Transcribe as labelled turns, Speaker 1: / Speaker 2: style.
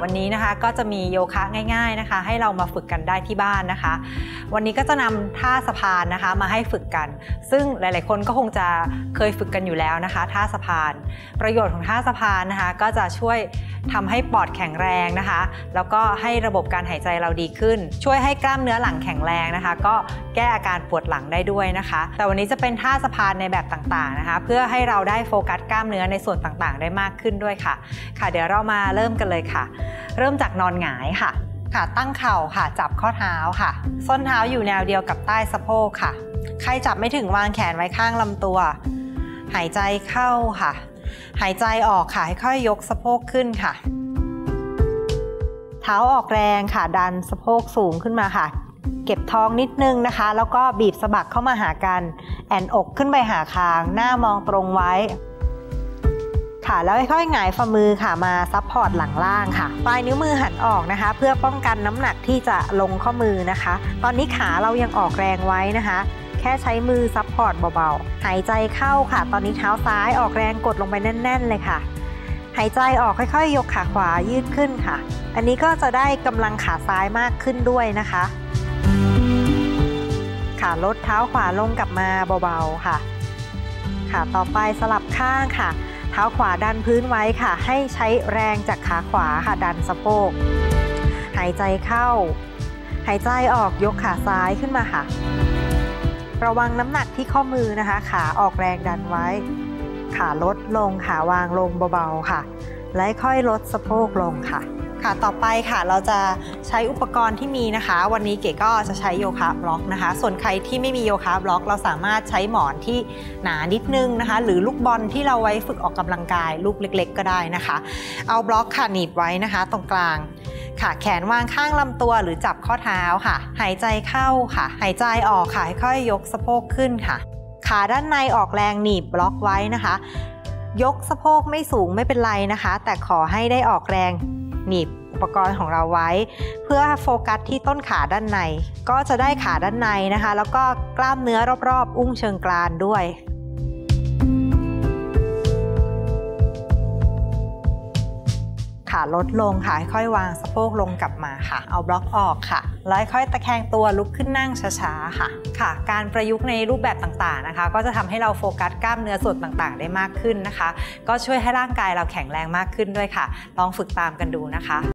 Speaker 1: วันนี้นะคะก็จะมีโยคะง่ายๆนะคะให้เรามาฝึกกันได้ที่บ้านนะคะวันนี้ก็จะนำท่าสะพานนะคะมาให้ฝึกกันซึ่งหลายๆคนก็คงจะเคยฝึกกันอยู่แล้วนะคะท่าสะพานประโยชน์ของท่าสะพานนะคะก็จะช่วยทำให้ปอดแข็งแรงนะคะแล้วก็ให้ระบบการหายใจเราดีขึ้นช่วยให้กล้ามเนื้อหลังแข็งแรงนะคะก็แก้อาการปวดหลังได้ด้วยนะคะแต่วันนี้จะเป็นท่าสะพานในแบบต่างๆนะคะเพื่อให้เราได้โฟกัสกล้ามเนื้อในส่วนต่างๆได้มากขึ้นด้วยค่ะเดี๋ยวเรามาเริ่มกันเลยค่ะเริ่มจากนอนหงายค่ะตั้งเข่าค่ะจับข้อเท้าค่ะส้นเท้าอยู่แนวเดียวกับใต้สะโพกค่ะใครจับไม่ถึงวางแขนไว้ข้างลำตัวหายใจเข้าค่ะหายใจออกค่ะค่อยๆยกสะโพกขึ้นค่ะเท้าออกแรงค่ะดันสะโพกสูงขึ้นมาค่ะเก็บท้องนิดนึงนะคะแล้วก็บีบสะบักเข้ามาหากันแอนอกขึ้นไปหาคางหน้ามองตรงไว้ค่ะแล้วค่อยๆหงายฝ่ามือค่ะมาซับพอร์ตหลังล่างค่ะปลายนิ้วมือหันออกนะคะเพื่อป้องกันน้ำหนักที่จะลงข้อมือนะคะตอนนี้ขาเรายังออกแรงไว้นะคะแค่ใช้มือซับพอร์ตเบาๆหายใจเข้าค่ะตอนนี้เท้าซ้ายออกแรงกดลงไปแน่นๆเลยค่ะหายใจออกค่อยๆยกขาขวายืดขึ้นค่ะอันนี้ก็จะได้กำลังขาซ้ายมากขึ้นด้วยนะคะค่ะลดเท้าขวาลงกลับมาเบาๆค่ะต่อไปสลับข้างค่ะเท้าขวาดันพื้นไว้ค่ะให้ใช้แรงจากขาขวาค่ะดันสะโพกหายใจเข้าหายใจออกยกขาซ้ายขึ้นมาค่ะระวังน้ำหนักที่ข้อมือนะคะขาออกแรงดันไว้ขาลดลงขาวางลงเบาๆค่ะและค่อยลดสะโพกลงค่ะต่อไปค่ะเราจะใช้อุปกรณ์ที่มีนะคะวันนี้เก๋ก็จะใช้โยคะบล็อกนะคะส่วนใครที่ไม่มีโยคะบล็อกเราสามารถใช้หมอนที่หนานิดนึงนะคะหรือลูกบอลที่เราไว้ฝึกออกกำลังกายลูกเล็กๆก็ได้นะคะเอาบล็อกค่ะหนีบไว้นะคะตรงกลางแขนวางข้างลำตัวหรือจับข้อเท้าค่ะหายใจเข้าค่ะหายใจออกค่ะค่อยๆยกสะโพกขึ้นค่ะขาด้านในออกแรงหนีบบล็อกไว้นะคะยกสะโพกไม่สูงไม่เป็นไรนะคะแต่ขอให้ได้ออกแรงหนีบอุปกรณ์ของเราไว้เพื่อโฟกัสที่ต้นขาด้านในก็จะได้ขาด้านในนะคะแล้วก็กล้ามเนื้อรอบๆอุ้งเชิงกรานด้วยขาลดลงค่ะค่อยวางสะโพกลงกลับมาค่ะเอาบล็อกออกค่ะแล้วค่อยตะแคงตัวลุกขึ้นนั่งช้าๆค่ะการประยุกต์ในรูปแบบต่างๆนะคะก็จะทำให้เราโฟกัสกล้ามเนื้อส่วนต่างๆได้มากขึ้นนะคะก็ช่วยให้ร่างกายเราแข็งแรงมากขึ้นด้วยค่ะลองฝึกตามกันดูนะคะ